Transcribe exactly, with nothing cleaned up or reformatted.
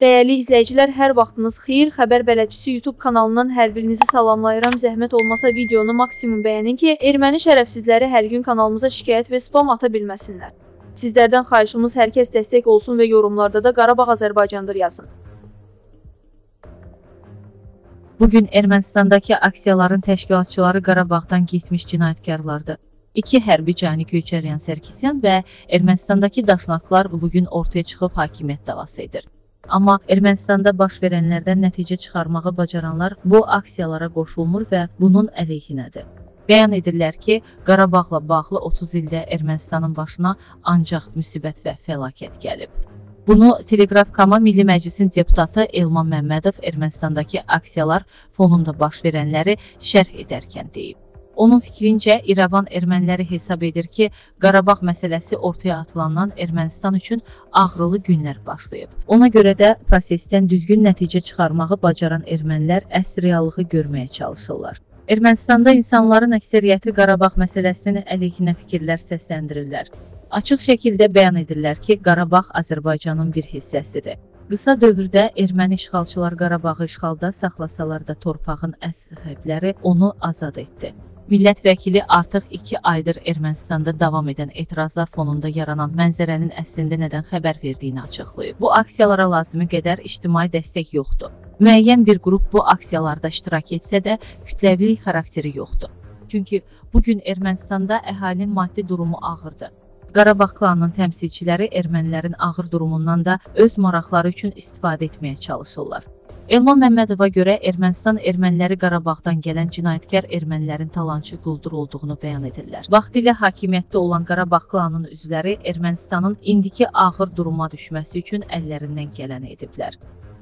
Dəyərli izləyicilər, hər vaxtınız xeyir. Xəbər Bələdçisi YouTube kanalından hər birinizi salamlayıram. Zəhmət olmasa videonu maksimum bəyənin ki, erməni şərəfsizləri hər gün kanalımıza şikayət və spam ata bilməsinlər. Sizlərdən xahişimiz hər kəs dəstək olsun və yorumlarda da Qarabağ Azərbaycandır yazın. Bugün Ermənistandakı aksiyaların təşkilatçıları Qarabağdan getmiş cinayətkarlardır. İki hərbi cani Köçəryan Sərkisyan və Ermənistandakı daşnaqlar bugün ortaya çıxıb hakimiyyət davası edir. Amma Ermənistanda baş verənlərdən nəticə çıxarmağı bacaranlar bu aksiyalara qoşulmur və bunun əleyhinədir. Bəyan edirlər ki, Qarabağla bağlı otuz ildə Ermənistanın başına ancaq müsibət və fəlakət gəlib. Bunu Telegraf Kama Milli Məclisin deputatı Elman Məmmədov Ermənistandakı aksiyalar fonunda baş verənləri şərh edərkən deyib. Onun fikrincə, İrəvan erməniləri hesab edir ki, Qarabağ məsələsi ortaya atılandan Ermənistan üçün ağrılı günlər başlayıb. Ona görə də prosesdən düzgün nəticə çıxarmağı bacaran ermənilər əsl reallığı görməyə çalışırlar. Ermənistanda insanların əksəriyyəti Qarabağ məsələsinin əleyhinə fikirlər səsləndirirlər. Açıq şəkildə bəyan edirlər ki, Qarabağ Azərbaycanın bir hissəsidir. Qısa dövrdə erməni işğalçılar Qarabağı işğalda saxlasalar da torpağın əsl sahibləri onu azad etdi. Millət vəkili artıq iki aydır Ermənistanda davam edən etirazlar fonunda yaranan mənzərənin əslində nədən xəbər verdiyini açıqlayıb. Bu aksiyalara lazımi qədər ictimai dəstək yoxdur. Müəyyən bir qrup bu aksiyalarda iştirak etsə də kütləvilik xarakteri yoxdur. Çünki bugün Ermənistanda əhalinin maddi durumu ağırdır. Qarabağ klanının təmsilçiləri ermənilərin ağır durumundan da öz maraqları üçün istifadə etməyə çalışırlar. Elman Məmmədova görə Ermənistan erməniləri Qarabağdan gələn cinayətkar ermənilərin talançı quldur olduğunu bəyan edirlər. Vaxtilə hakimiyyətdə olan Qarabağ klanının üzvləri Ermənistanın indiki ağır duruma düşməsi üçün əllərindən gələni ediblər.